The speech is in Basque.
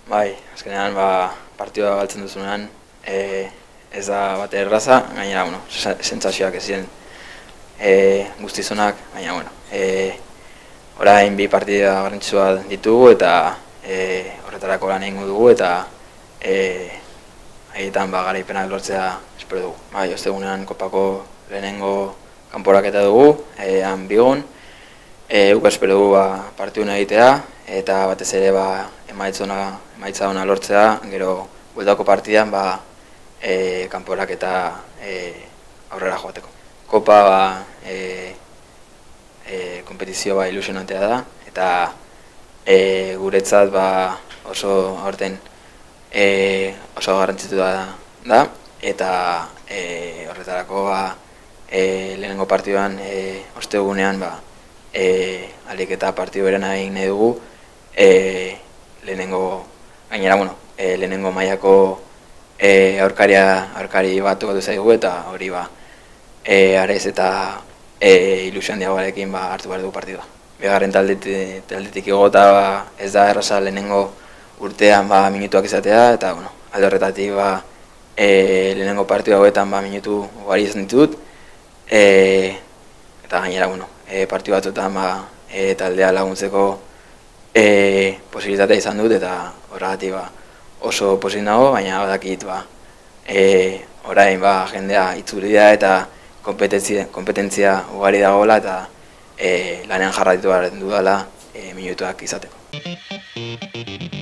Bai, azkenean partidua galtzen duzunean, ez da bat erraza, gainera, sentsazioak ez ziren guztizunak, baina, orain bi partida garrantzitsua ditugu eta horretarako lan egingo dugu eta haietan garaipenak lortzea espero dugu. Bai, ostegunean kopako lehenengo kanporaketa dugu, han Bigon, guk espero dugu partiduna egitea eta batez ere emaitza ona lortzea, gero bueltako partidan kanporaketa aurrera joateko. Kopa kompetizio ilusionantea da eta guretzat oso aurten oso garrantzitu da eta horretarako lehenengo partiduan ostegunean alik eta partidu berena egin nahi dugu lehenengo mailako aurkari bat tokatu zaigu eta hori Ares eta ilusio handiagoarekin hartu behar dugu partidua. Bigarren taldetik igota ez da erraza lehenengo urtean minutuak izatea eta alde horretatik lehenengo partidu hauetan minutu ugari izan ditut eta gainera partidu batzuetan taldea laguntzeko posibilitatea izan dut eta horregatik oso pozik nago, baina badakit orain jendea itzuli da eta kompetentzia ugari dagoela eta lanean jarraitu behar dudala minutuak izateko.